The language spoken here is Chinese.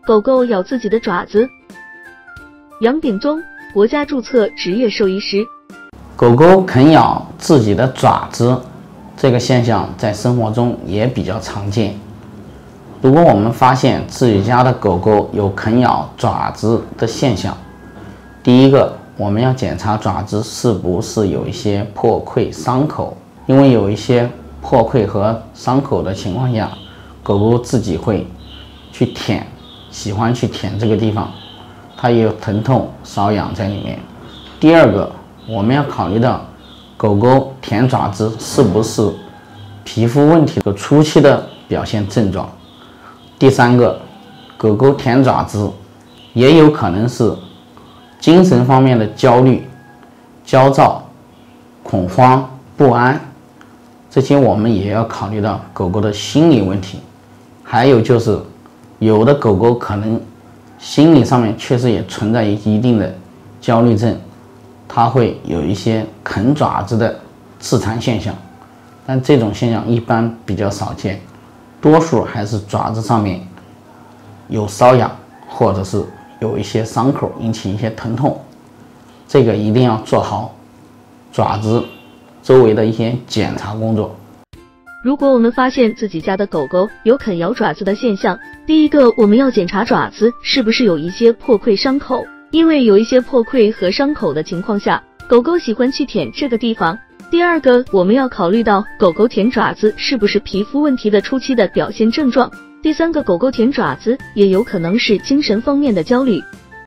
狗狗咬自己的爪子。杨秉忠，国家注册职业兽医师。 狗狗啃咬自己的爪子，这个现象在生活中也比较常见。如果我们发现自己家的狗狗有啃咬爪子的现象，第一个，我们要检查爪子是不是有一些破溃伤口，因为有一些破溃和伤口的情况下，狗狗自己会去舔，喜欢去舔这个地方，它也有疼痛瘙痒在里面。第二个，我们要考虑到狗狗舔爪子是不是皮肤问题的初期的表现症状。第三个，狗狗舔爪子也有可能是精神方面的焦虑、焦躁、恐慌、不安，这些我们也要考虑到狗狗的心理问题。还有就是有的狗狗可能心理上面确实也存在一定的焦虑症，它会有一些啃爪子的自残现象，但这种现象一般比较少见，多数还是爪子上面有瘙痒，或者是有一些伤口引起一些疼痛，这个一定要做好爪子周围的一些检查工作。 如果我们发现自己家的狗狗有啃咬爪子的现象，第一个我们要检查爪子是不是有一些破溃伤口，因为有一些破溃和伤口的情况下，狗狗喜欢去舔这个地方。第二个，我们要考虑到狗狗舔爪子是不是皮肤问题的初期的表现症状。第三个，狗狗舔爪子也有可能是精神方面的焦虑。